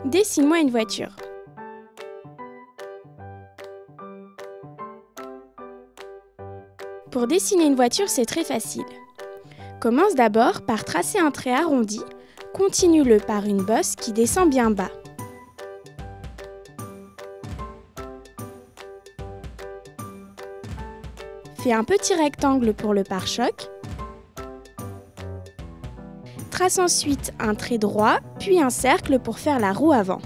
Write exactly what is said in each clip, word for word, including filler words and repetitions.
Dessine-moi une voiture. Pour dessiner une voiture, c'est très facile. Commence d'abord par tracer un trait arrondi, continue-le par une bosse qui descend bien bas. Fais un petit rectangle pour le pare-choc. Trace ensuite un trait droit, puis un cercle pour faire la roue avant.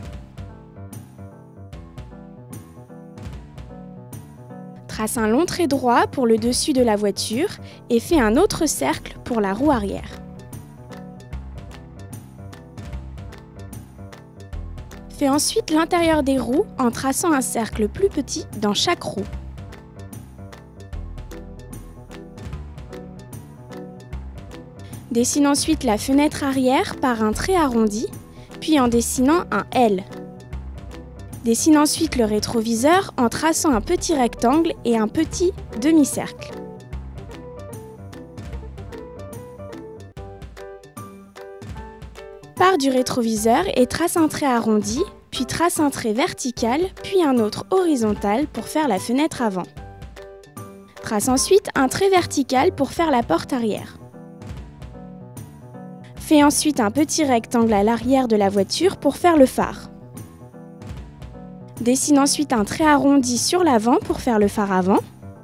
Trace un long trait droit pour le dessus de la voiture et fais un autre cercle pour la roue arrière. Fais ensuite l'intérieur des roues en traçant un cercle plus petit dans chaque roue. Dessine ensuite la fenêtre arrière par un trait arrondi, puis en dessinant un L. Dessine ensuite le rétroviseur en traçant un petit rectangle et un petit demi-cercle. Pars du rétroviseur et trace un trait arrondi, puis trace un trait vertical, puis un autre horizontal pour faire la fenêtre avant. Trace ensuite un trait vertical pour faire la porte arrière. Fais ensuite un petit rectangle à l'arrière de la voiture pour faire le phare. Dessine ensuite un trait arrondi sur l'avant pour faire le phare avant.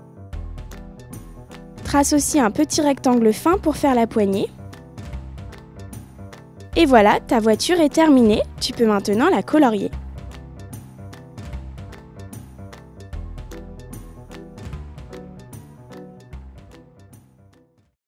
Trace aussi un petit rectangle fin pour faire la poignée. Et voilà, ta voiture est terminée, tu peux maintenant la colorier.